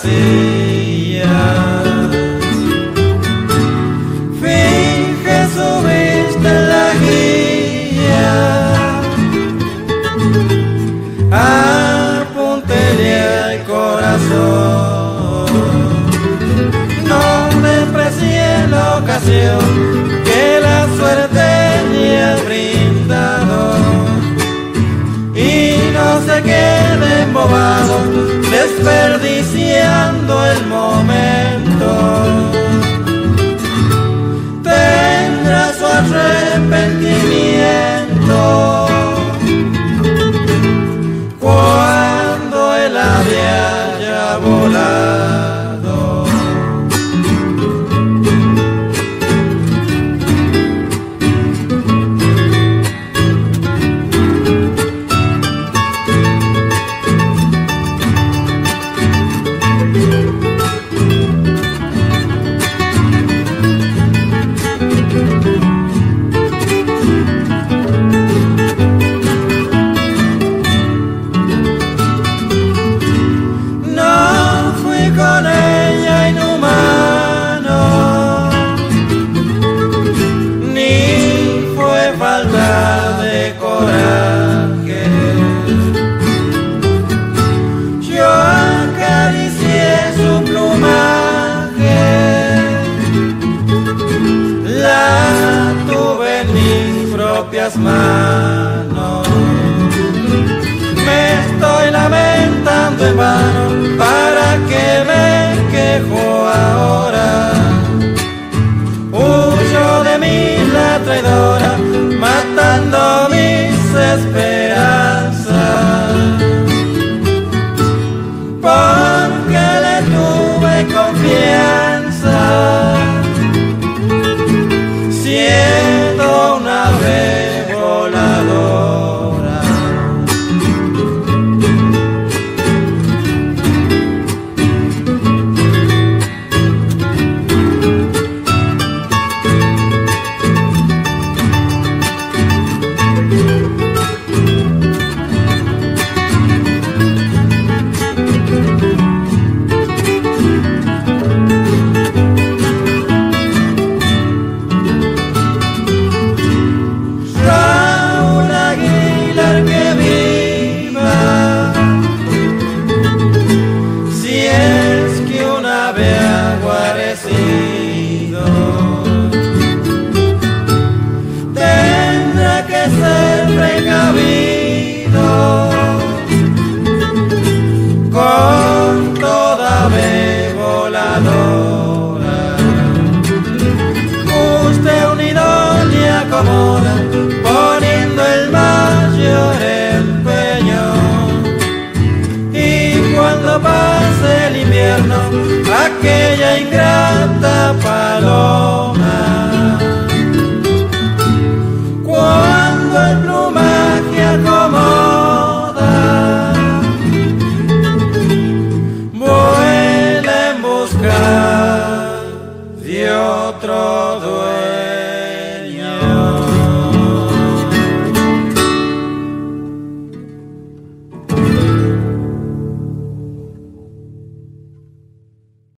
fantasía. Finge subiste la guía, apúntele al corazón. No desprecie la ocasión que la suerte le ha brindado, y no se quede embobado desperdiciando el momento. Tendrá su arrepentimiento cuando el ave haya volado. Con ella inhumano, ni fue falta de coraje. Yo acaricié su plumaje, la tuve en mis propias manos. Me estoy lamentando en vano, ¿para qué me quejo ahora? Huyo de mí la traidora, matando mis esperanzas, porque le tuve confianza, siendo una ave voladora. Tendrá que ser precavido con toda ave voladora. Usted unido le acomoda, poniendo el mayor empeño, y cuando pase el invierno, aquella ingrata paloma, cuando el plumaje acomoda, vuela en busca de otro dueño.